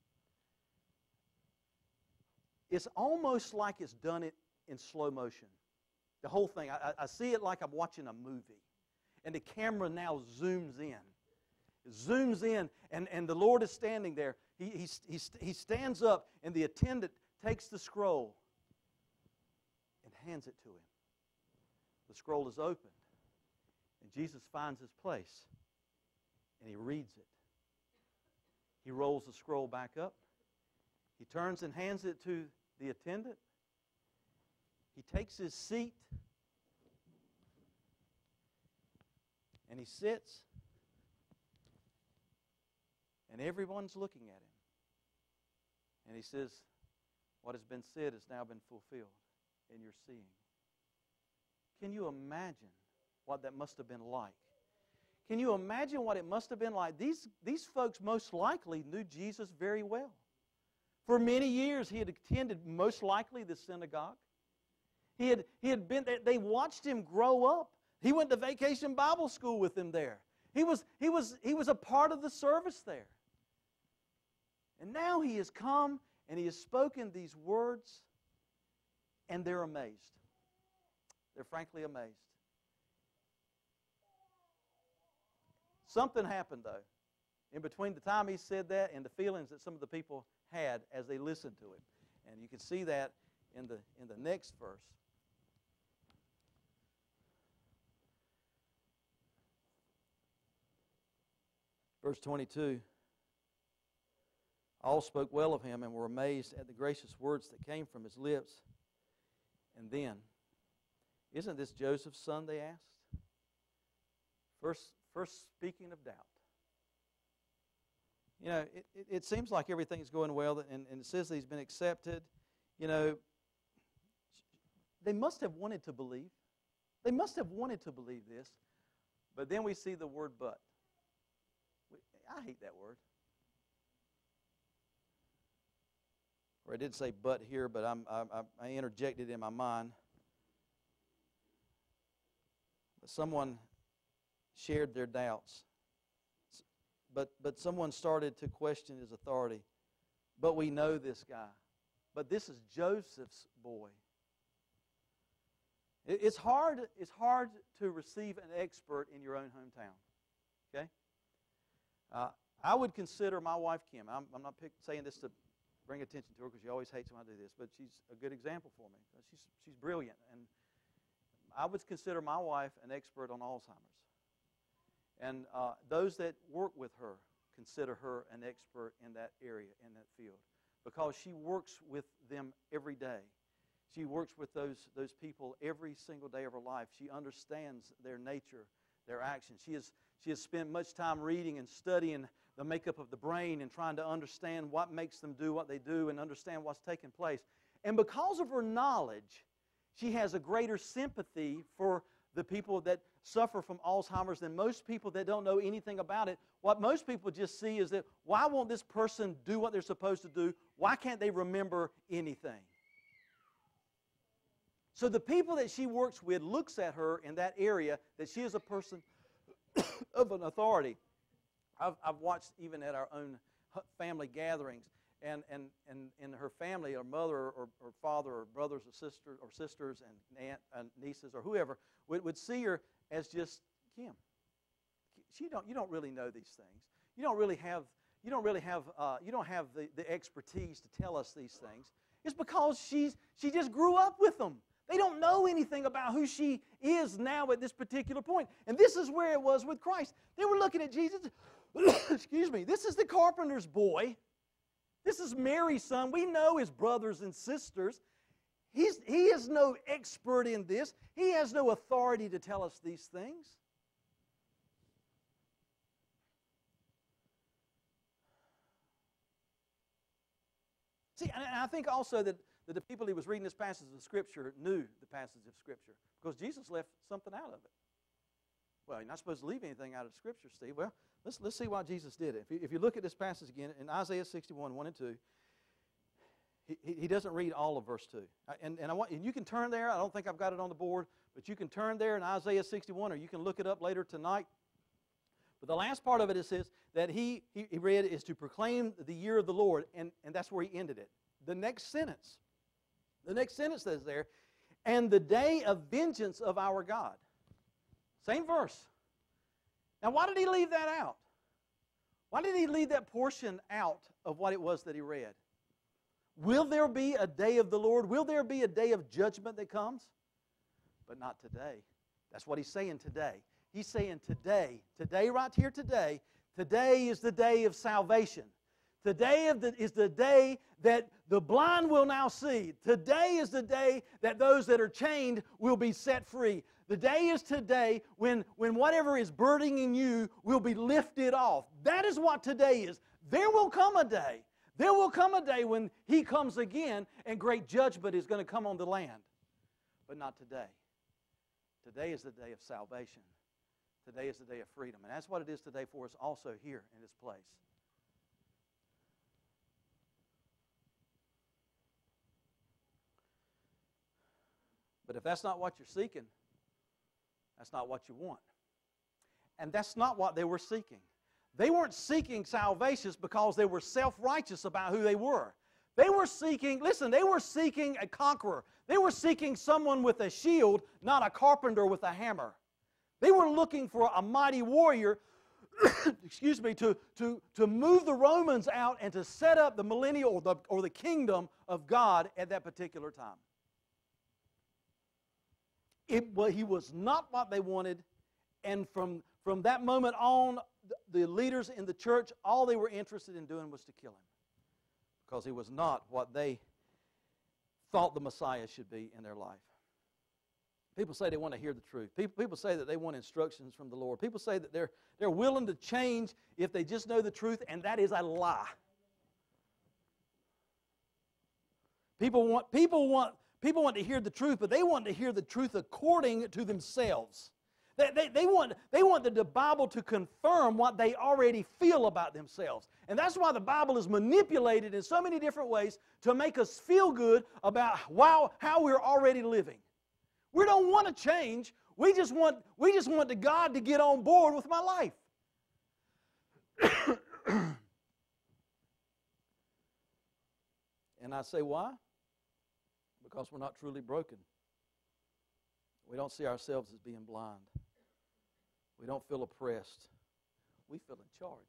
It's almost like it's done it in slow motion. The whole thing. I see it like I'm watching a movie. And the camera now zooms in. It zooms in, and the Lord is standing there. He stands up, and the attendant takes the scroll and hands it to him. The scroll is opened, and Jesus finds his place, and he reads it. He rolls the scroll back up, He turns and hands it to the attendant. He takes his seat. And he sits. And everyone's looking at him. And he says, what has been said has now been fulfilled in your seeing. Can you imagine what that must have been like? Can you imagine what it must have been like? These folks most likely knew Jesus very well. For many years, he had attended most likely the synagogue. He had been there. They watched him grow up. He went to vacation Bible school with them there. He was a part of the service there. And now he has come and he has spoken these words, and they're amazed. They're frankly amazed. Something happened, though, in between the time he said that and the feelings that some of the people had as they listened to him. And you can see that in the next verse. Verse 22. All spoke well of him and were amazed at the gracious words that came from his lips. And then, isn't this Joseph's son, they asked? First speaking of doubt. You know, it seems like everything's going well, and it says that he's been accepted. You know, they must have wanted to believe. They must have wanted to believe this. But then we see the word but. I hate that word. Or I did say but here, but I interjected in my mind. But someone shared their doubts. But someone started to question his authority. But we know this guy. But this is Joseph's boy. It's hard to receive an expert in your own hometown. Okay? I would consider my wife Kim. I'm not saying this to bring attention to her because she always hates when I do this, but she's a good example for me. She's brilliant, and I would consider my wife an expert on Alzheimer's. And those that work with her consider her an expert in that area, in that field, because she works with them every day. She works with those people every single day of her life. She understands their nature, their actions. She has spent much time reading and studying the makeup of the brain and trying to understand what makes them do what they do and understand what's taking place. And because of her knowledge, she has a greater sympathy for the people that suffer from Alzheimer's than most people that don't know anything about it. What most people just see is that, why won't this person do what they're supposed to do? Why can't they remember anything? So the people that she works with looks at her in that area that she is a person of an authority. I've watched even at our own family gatherings, and in her family, her mother or father or brothers or sisters and aunt and nieces or whoever would see her as just Kim. You don't really know these things. You don't have the expertise to tell us these things. It's because she just grew up with them. They don't know anything about who she is now at this particular point. And this is where it was with Christ. They were looking at Jesus. Excuse me. This is the carpenter's boy. This is Mary's son. We know his brothers and sisters. He is no expert in this. He has no authority to tell us these things. See, and I think also that the people he was reading this passage of Scripture knew the passage of Scripture, because Jesus left something out of it. Well, you're not supposed to leave anything out of Scripture, Steve. Well, let's see why Jesus did it. If you look at this passage again, in Isaiah 61, 1 and 2, he doesn't read all of verse 2. And you can turn there. I don't think I've got it on the board, but you can turn there in Isaiah 61, or you can look it up later tonight. But the last part of it says that he read is to proclaim the year of the Lord, and that's where he ended it. The next sentence says there, and the day of vengeance of our God. Same verse. Now, why did he leave that out? Why did he leave that portion out of what it was that he read? Will there be a day of the Lord? Will there be a day of judgment that comes? But not today. That's what he's saying today. He's saying today right here today is the day of salvation. Today is the day that the blind will now see. Today is the day that those that are chained will be set free. The day is today when whatever is burdening you will be lifted off. That is what today is. There will come a day. There will come a day when He comes again and great judgment is going to come on the land. But not today. Today is the day of salvation. Today is the day of freedom. And that's what it is today for us also here in this place. But if that's not what you're seeking, that's not what you want. And that's not what they were seeking. They weren't seeking salvation because they were self-righteous about who they were. They were seeking, listen, they were seeking a conqueror. They were seeking someone with a shield, not a carpenter with a hammer. They were looking for a mighty warrior, excuse me, to move the Romans out and to set up the millennial or the kingdom of God at that particular time. He was not what they wanted, and from that moment on, the leaders in the church, all they were interested in doing was to kill him, because he was not what they thought the Messiah should be in their life. People say they want to hear the truth. People say that they want instructions from the Lord. People say that they're willing to change if they just know the truth, and that is a lie. People want to hear the truth, but they want to hear the truth according to themselves. They want the Bible to confirm what they already feel about themselves. And that's why the Bible is manipulated in so many different ways to make us feel good about how we're already living. We don't want to change. We just want the God to get on board with my life. And I say, why? Because we're not truly broken. We don't see ourselves as being blind. We don't feel oppressed. We feel in charge.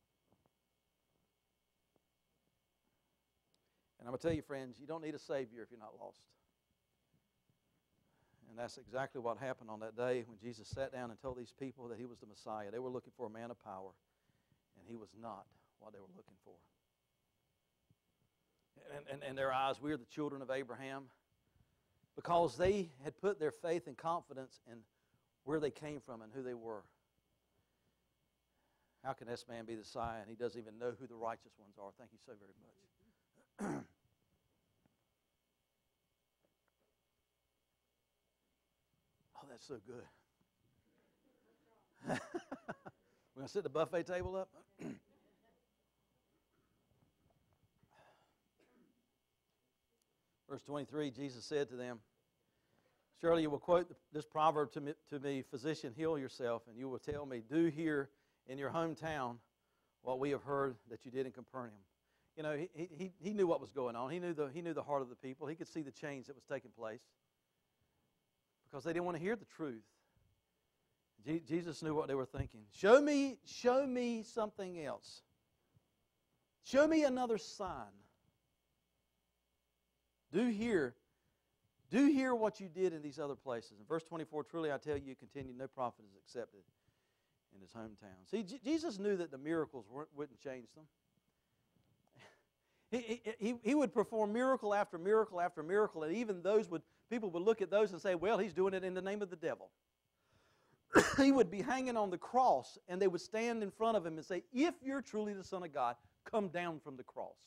And I'm going to tell you, friends, you don't need a Savior if you're not lost. And that's exactly what happened on that day when Jesus sat down and told these people that He was the Messiah. They were looking for a man of power, and He was not what they were looking for. And in their eyes, we are the children of Abraham because they had put their faith and confidence in where they came from and who they were. How can this man be the Messiah and he doesn't even know who the righteous ones are? Thank you so very much. Oh, that's so good. We're going to set the buffet table up. Verse 23, Jesus said to them, "Surely you will quote this proverb to me, physician, heal yourself, and you will tell me, do here in your hometown what we have heard that you did in Capernaum." You know, he knew what was going on. He knew the heart of the people. He could see the change that was taking place because they didn't want to hear the truth. Jesus knew what they were thinking. Show me something else. Show me another sign. Do here what you did in these other places. In verse 24, truly I tell you, continue, no prophet is accepted in his hometown. See, Jesus knew that the miracles wouldn't change them. He would perform miracle after miracle after miracle, and even people would look at those and say, well, he's doing it in the name of the devil. He would be hanging on the cross, and they would stand in front of him and say, if you're truly the Son of God, come down from the cross.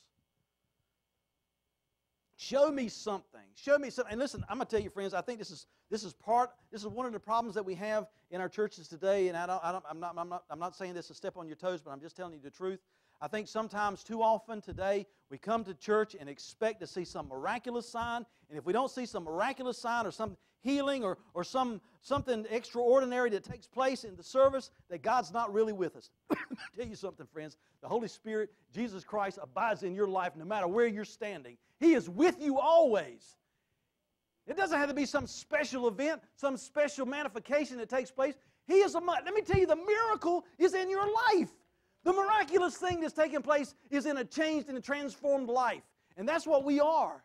Show me something. Show me something. And listen, I'm going to tell you, friends, I think this is one of the problems that we have in our churches today. And I'm not saying this to step on your toes, but I'm just telling you the truth. I think sometimes too often today we come to church and expect to see some miraculous sign, and if we don't see some miraculous sign or some healing or something extraordinary that takes place in the service, that God's not really with us. I'll tell you something, friends. The Holy Spirit, Jesus Christ, abides in your life no matter where you're standing. He is with you always. It doesn't have to be some special event, some special manifestation that takes place. Let me tell you, the miracle is in your life. The miraculous thing that's taking place is in a changed and a transformed life. And that's what we are.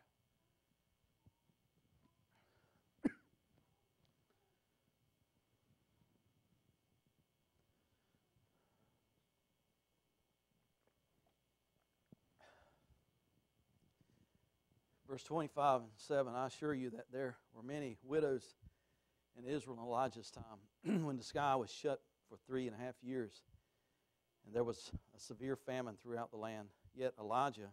Verse 25 and 7, I assure you that there were many widows in Israel in Elijah's time when the sky was shut for 3.5 years, and there was a severe famine throughout the land. Yet Elijah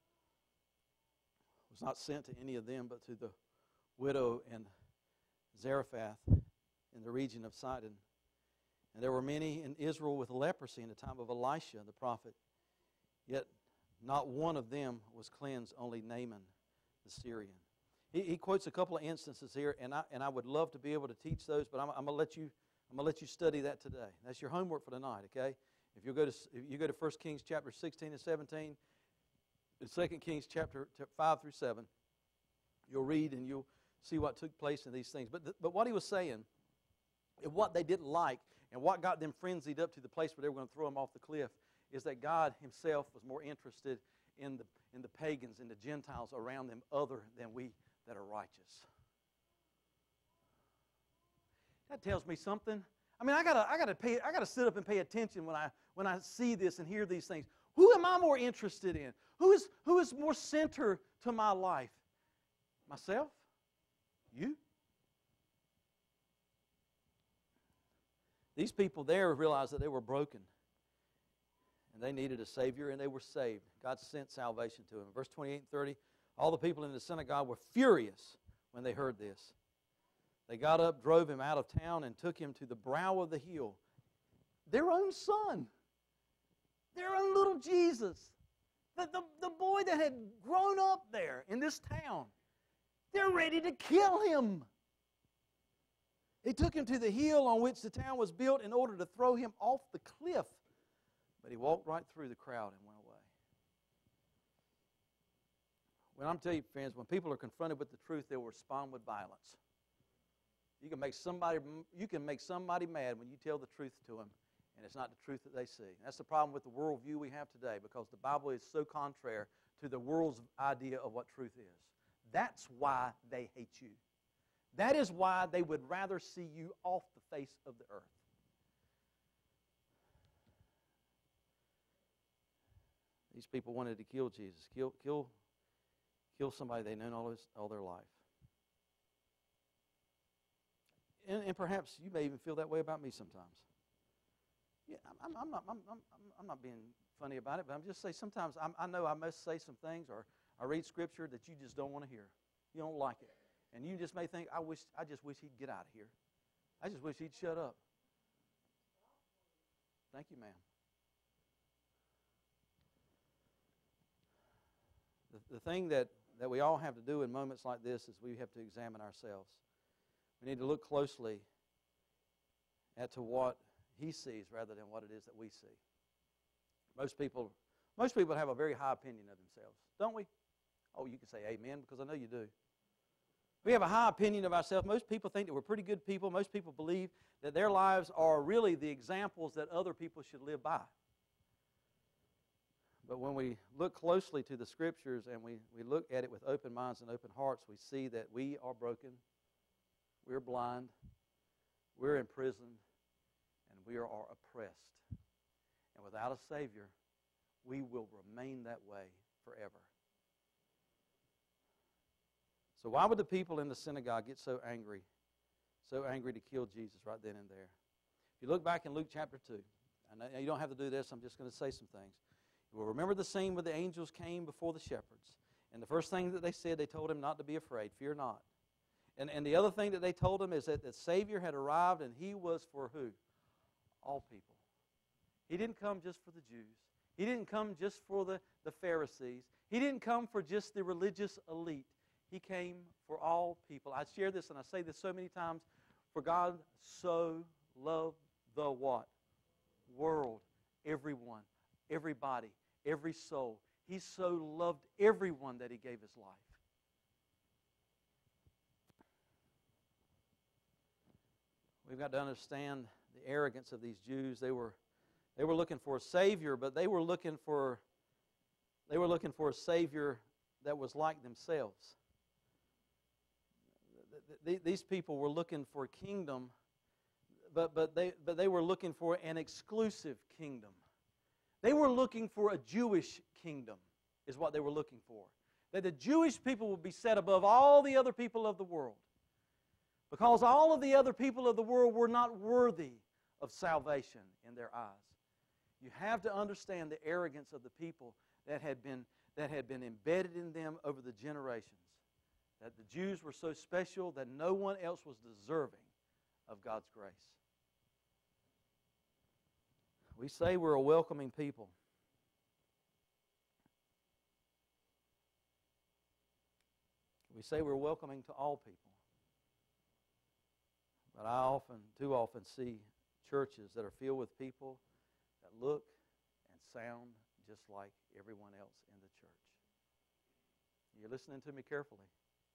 was not sent to any of them, but to the widow in Zarephath in the region of Sidon. And there were many in Israel with leprosy in the time of Elisha the prophet, yet not one of them was cleansed, only Naaman the Syrian. He quotes a couple of instances here, and I would love to be able to teach those, but I'm going to let you study that today. That's your homework for tonight, okay? If you go to 1 Kings chapter 16 and 17, and 2 Kings chapter 5 through 7, you'll read and you'll see what took place in these things. But what he was saying, and what they didn't like, and what got them frenzied up to the place where they were going to throw him off the cliff, is that God himself was more interested in the pagans and the Gentiles around them other than we that are righteous. That tells me something. I mean, I gotta sit up and pay attention when I see this and hear these things. Who am I more interested in? Who is more center to my life? Myself? You? These people there realized that they were broken, and they needed a Savior, and they were saved. God sent salvation to them. Verse 28 and 30, all the people in the synagogue were furious when they heard this. They got up, drove him out of town, and took him to the brow of the hill. Their own son, their own little Jesus, the boy that had grown up there in this town, they're ready to kill him. They took him to the hill on which the town was built in order to throw him off the cliff. But he walked right through the crowd and went away. When I'm telling you, friends, when people are confronted with the truth, they will respond with violence. You can make somebody mad when you tell the truth to them, and it's not the truth that they see. That's the problem with the worldview we have today, because the Bible is so contrary to the world's idea of what truth is. That's why they hate you. That is why they would rather see you off the face of the earth. These people wanted to kill Jesus, kill somebody they've known all their life. And perhaps you may even feel that way about me sometimes. Yeah, I'm not being funny about it, but I'm just saying sometimes I know I must say some things, or I read Scripture that you just don't want to hear. You don't like it. And you just may think, I just wish he'd get out of here. I just wish he'd shut up. Thank you, ma'am. The thing that we all have to do in moments like this is we have to examine ourselves. We need to look closely to what he sees rather than what it is that we see. Most people have a very high opinion of themselves, don't we? Oh, you can say amen, because I know you do. We have a high opinion of ourselves. Most people think that we're pretty good people. Most people believe that their lives are really the examples that other people should live by. But when we look closely to the Scriptures and we look at it with open minds and open hearts, we see that we are broken, we're blind, we're imprisoned, and we are oppressed. And without a Savior, we will remain that way forever. So why would the people in the synagogue get so angry to kill Jesus right then and there? If you look back in Luke chapter 2, and you don't have to do this, I'm just going to say some things. You will remember the scene where the angels came before the shepherds. And the first thing that they said, they told him not to be afraid, fear not. And the other thing that they told him is that the Savior had arrived, and he was for who? All people. He didn't come just for the Jews. He didn't come just for the Pharisees. He didn't come for just the religious elite. He came for all people. I share this and I say this so many times. For God so loved the what? World. Everyone. Everybody. Every soul. He so loved everyone that he gave his life. We've got to understand the arrogance of these Jews. They were looking for a Savior, but they were looking for a Savior that was like themselves. These people were looking for a kingdom, but they were looking for an exclusive kingdom. They were looking for a Jewish kingdom, is what they were looking for. that the Jewish people would be set above all the other people of the world. Because all of the other people of the world were not worthy of salvation in their eyes. You have to understand the arrogance of the people that had been embedded in them over the generations. That the Jews were so special that no one else was deserving of God's grace. We say we're a welcoming people. We say we're welcoming to all people. But I too often see churches that are filled with people that look and sound just like everyone else in the church. You're listening to me carefully.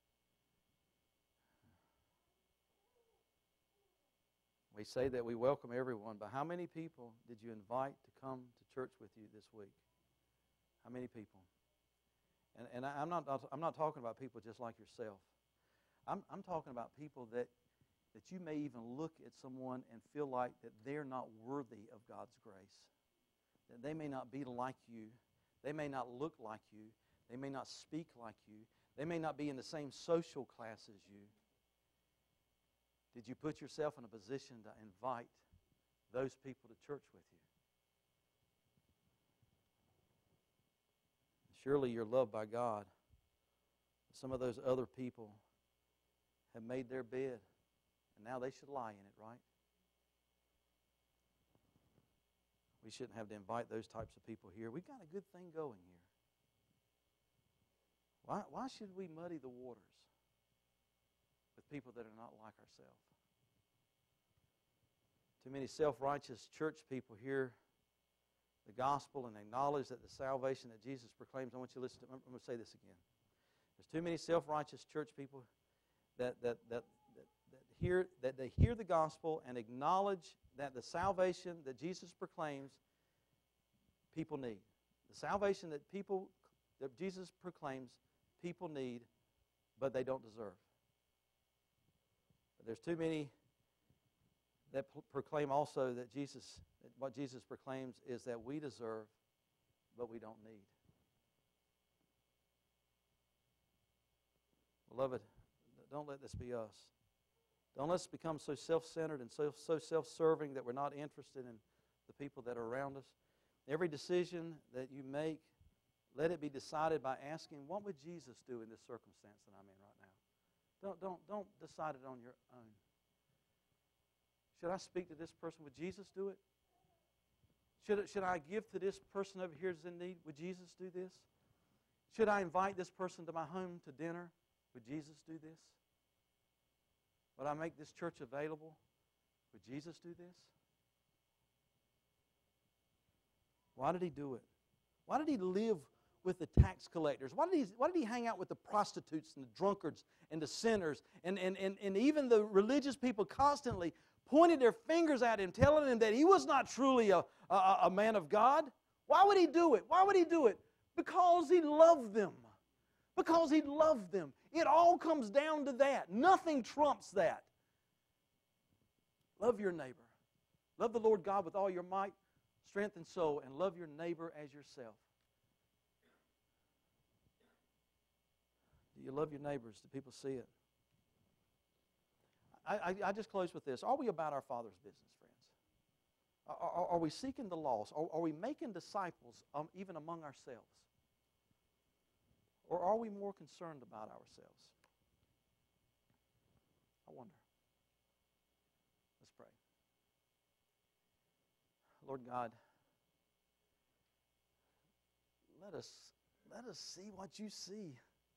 We say that we welcome everyone, but how many people did you invite to come to church with you this week? How many people? And I'm not talking about people just like yourself. I'm talking about people that you may even look at someone and feel like that they're not worthy of God's grace. That they may not be like you. They may not look like you. They may not speak like you. They may not be in the same social class as you. Did you put yourself in a position to invite those people to church with you? Surely you're loved by God. Some of those other people have made their bed, and now they should lie in it, right? We shouldn't have to invite those types of people here. We've got a good thing going here. Why should we muddy the waters with people that are not like ourselves? Too many self-righteous church people hear the gospel and acknowledge that the salvation that Jesus proclaims. I want you to listen to. I'm going to say this again. There's too many self-righteous church people that hear the gospel and acknowledge that the salvation that Jesus proclaims people need. The salvation that Jesus proclaims people need, but they don't deserve. But there's too many that proclaim also that what Jesus proclaims is that we deserve, but we don't need. Beloved, don't let this be us. Don't let us become so self-centered and so self-serving that we're not interested in the people that are around us. Every decision that you make, let it be decided by asking, what would Jesus do in this circumstance that I'm in right now? Don't decide it on your own. Should I speak to this person? Would Jesus do it? Should I give to this person over here who's in need? Would Jesus do this? Should I invite this person to my home to dinner? Would Jesus do this? Would I make this church available? Would Jesus do this? Why did he do it? Why did he live with the tax collectors? Why did he hang out with the prostitutes and the drunkards and the sinners and even the religious people constantly pointed their fingers at him, telling him that he was not truly a man of God? Why would he do it? Why would he do it? Because he loved them. Because he loved them. It all comes down to that. Nothing trumps that. Love your neighbor. Love the Lord God with all your might, strength, and soul, and love your neighbor as yourself. Do you love your neighbors? Do people see it? I just close with this. Are we about our Father's business, friends? Are we seeking the lost? Are we making disciples even among ourselves? Or are we more concerned about ourselves? I wonder. Let's pray. Lord God, let us see what you see.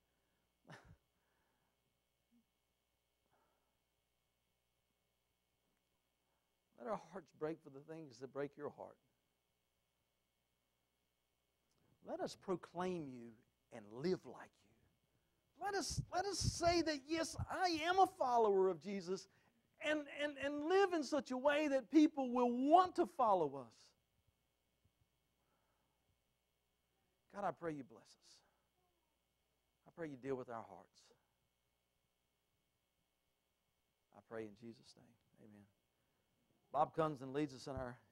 Let our hearts break for the things that break your heart. Let us proclaim you and live like you. Let us say that, yes, I am a follower of Jesus and live in such a way that people will want to follow us. God, I pray you bless us. I pray you deal with our hearts. I pray in Jesus' name. Amen. Bob comes and leads us in our